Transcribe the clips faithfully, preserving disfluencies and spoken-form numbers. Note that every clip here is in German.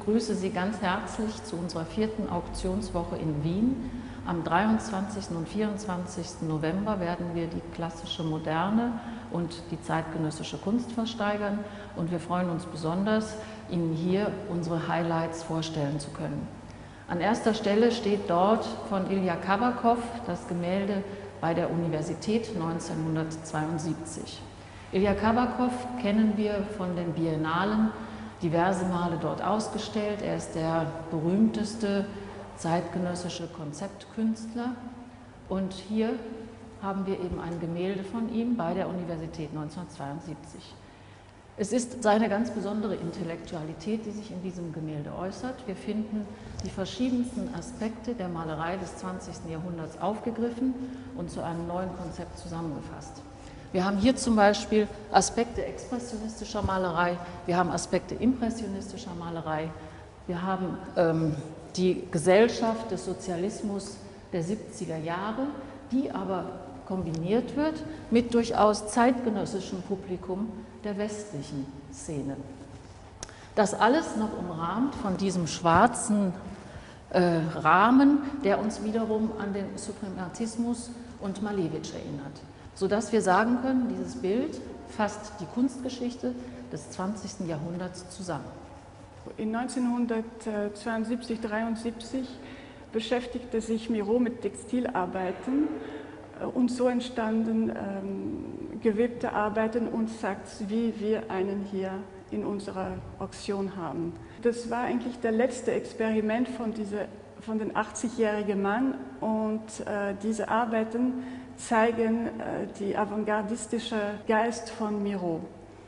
begrüße Sie ganz herzlich zu unserer vierten Auktionswoche in Wien. Am dreiundzwanzigsten und vierundzwanzigsten November werden wir die klassische Moderne und die zeitgenössische Kunst versteigern und wir freuen uns besonders, Ihnen hier unsere Highlights vorstellen zu können. An erster Stelle steht dort von Ilja Kabakov das Gemälde bei der Universität neunzehnhundertzweiundsiebzig. Ilja Kabakov kennen wir von den Biennalen, diverse Male dort ausgestellt. Er ist der berühmteste zeitgenössische Konzeptkünstler und hier haben wir eben ein Gemälde von ihm bei der Universität neunzehnhundertzweiundsiebzig. Es ist seine ganz besondere Intellektualität, die sich in diesem Gemälde äußert. Wir finden die verschiedensten Aspekte der Malerei des zwanzigsten Jahrhunderts aufgegriffen und zu einem neuen Konzept zusammengefasst. Wir haben hier zum Beispiel Aspekte expressionistischer Malerei, wir haben Aspekte impressionistischer Malerei, wir haben ähm, die Gesellschaft des Sozialismus der siebziger Jahre, die aber kombiniert wird mit durchaus zeitgenössischem Publikum der westlichen Szene. Das alles noch umrahmt von diesem schwarzen äh, Rahmen, der uns wiederum an den Suprematismus und Malevich erinnert, sodass wir sagen können, dieses Bild fasst die Kunstgeschichte des zwanzigsten Jahrhunderts zusammen. In neunzehnhundertzweiundsiebzig, dreiundsiebzig beschäftigte sich Miro mit Textilarbeiten und so entstanden ähm, gewebte Arbeiten und Sacks, wie wir einen hier in unserer Auktion haben. Das war eigentlich der letzte Experiment von, diese, von den achtzigjährigen Mann und äh, diese Arbeiten zeigen äh, die avantgardistische Geist von Miro.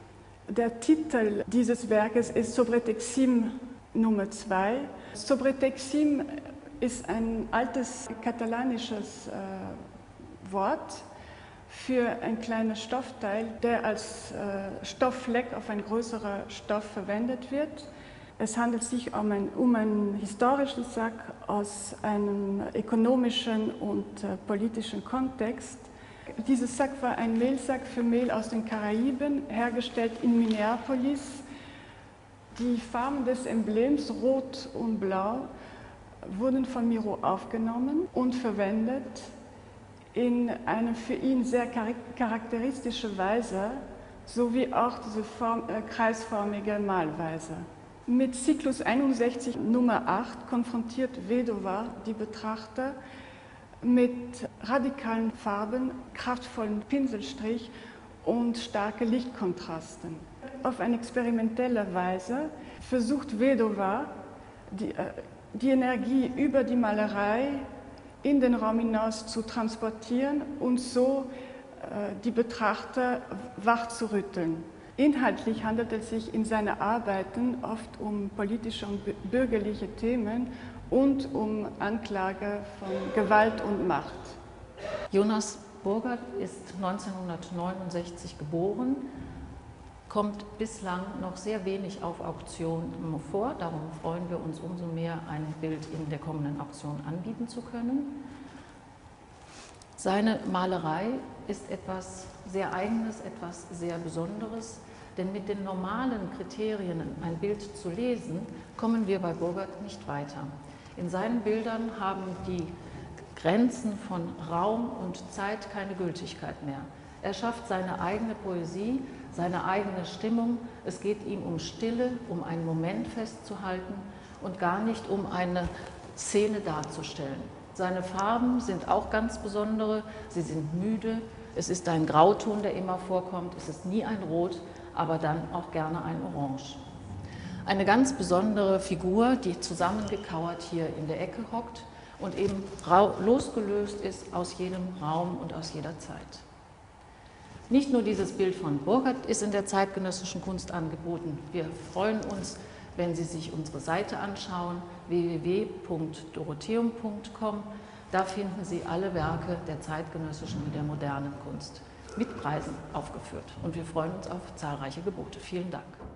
Der Titel dieses Werkes ist Sobretexim Nummer zwei. Sobretexim ist ein altes katalanisches äh, Wort für ein kleines Stoffteil, der als äh, Stofffleck auf ein größerer Stoff verwendet wird. Es handelt sich um, ein, um einen historischen Sack aus einem ökonomischen und äh, politischen Kontext. Dieser Sack war ein Mehlsack für Mehl aus den Karaiben, hergestellt in Minneapolis. Die Farben des Emblems, Rot und Blau, wurden von Miro aufgenommen und verwendet in eine für ihn sehr charakteristische Weise, sowie auch diese Form, äh, kreisförmige Malweise. Mit Cyklus einundsechzig Nummer acht konfrontiert Vedova die Betrachter mit radikalen Farben, kraftvollen Pinselstrich und starke Lichtkontrasten. Auf eine experimentelle Weise versucht Vedova die, äh, die Energie über die Malerei in den Raum hinaus zu transportieren und so äh, die Betrachter wachzurütteln. Inhaltlich handelt es sich in seinen Arbeiten oft um politische und bürgerliche Themen und um Anklage von Gewalt und Macht. Jonas Burgert ist neunzehnhundertneunundsechzig geboren, kommt bislang noch sehr wenig auf Auktion vor. Darum freuen wir uns umso mehr, ein Bild in der kommenden Auktion anbieten zu können. Seine Malerei ist etwas sehr Eigenes, etwas sehr Besonderes, denn mit den normalen Kriterien, ein Bild zu lesen, kommen wir bei Burgert nicht weiter. In seinen Bildern haben die Grenzen von Raum und Zeit keine Gültigkeit mehr. Er schafft seine eigene Poesie, seine eigene Stimmung. Es geht ihm um Stille, um einen Moment festzuhalten und gar nicht um eine Szene darzustellen. Seine Farben sind auch ganz besondere, sie sind müde, es ist ein Grauton, der immer vorkommt, es ist nie ein Rot, aber dann auch gerne ein Orange. Eine ganz besondere Figur, die zusammengekauert hier in der Ecke hockt und eben losgelöst ist aus jedem Raum und aus jeder Zeit. Nicht nur dieses Bild von Burgert ist in der zeitgenössischen Kunst angeboten. Wir freuen uns, wenn Sie sich unsere Seite anschauen, w w w punkt dorotheum punkt com. Da finden Sie alle Werke der zeitgenössischen wie der modernen Kunst mit Preisen aufgeführt. Und wir freuen uns auf zahlreiche Gebote. Vielen Dank.